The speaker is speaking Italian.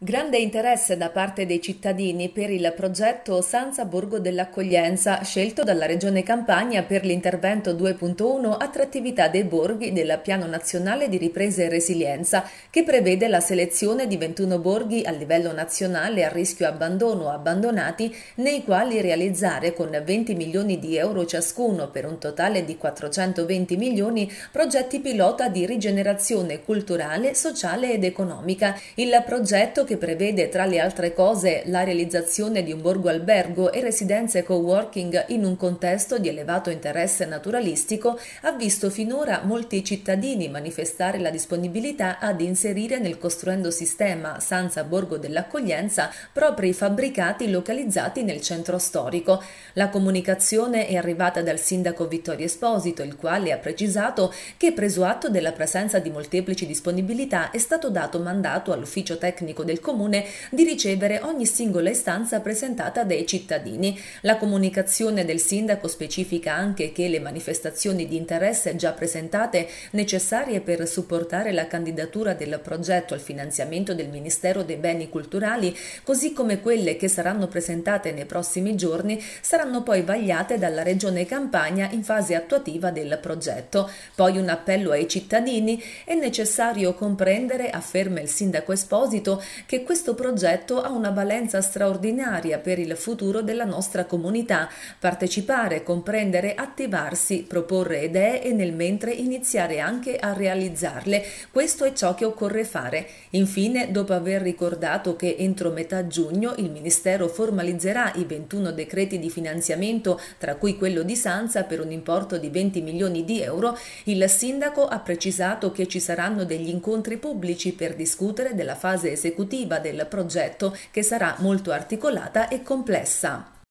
Grande interesse da parte dei cittadini per il progetto Sanza Borgo dell'Accoglienza, scelto dalla Regione Campania per l'intervento 2.1 Attrattività dei borghi del Piano Nazionale di Ripresa e Resilienza, che prevede la selezione di 21 borghi a livello nazionale a rischio abbandono o abbandonati, nei quali realizzare con 20 milioni di euro ciascuno, per un totale di 420 milioni, progetti pilota di rigenerazione culturale, sociale ed economica. Il progetto, che prevede tra le altre cose la realizzazione di un borgo albergo e residenze coworking in un contesto di elevato interesse naturalistico, ha visto finora molti cittadini manifestare la disponibilità ad inserire nel costruendo sistema Sanza Borgo dell'Accoglienza propri fabbricati localizzati nel centro storico. La comunicazione è arrivata dal sindaco Vittorio Esposito, il quale ha precisato che, preso atto della presenza di molteplici disponibilità, è stato dato mandato all'ufficio tecnico del Comune di ricevere ogni singola istanza presentata dai cittadini. La comunicazione del sindaco specifica anche che le manifestazioni di interesse già presentate, necessarie per supportare la candidatura del progetto al finanziamento del Ministero dei Beni Culturali, così come quelle che saranno presentate nei prossimi giorni, saranno poi vagliate dalla Regione Campania in fase attuativa del progetto. Poi un appello ai cittadini: è necessario comprendere, afferma il sindaco Esposito, che questo progetto ha una valenza straordinaria per il futuro della nostra comunità. Partecipare, comprendere, attivarsi, proporre idee e nel mentre iniziare anche a realizzarle. Questo è ciò che occorre fare. Infine, dopo aver ricordato che entro metà giugno il Ministero formalizzerà i 21 decreti di finanziamento, tra cui quello di Sanza per un importo di 20 milioni di euro, il sindaco ha precisato che ci saranno degli incontri pubblici per discutere della fase esecutiva del progetto, che sarà molto articolata e complessa.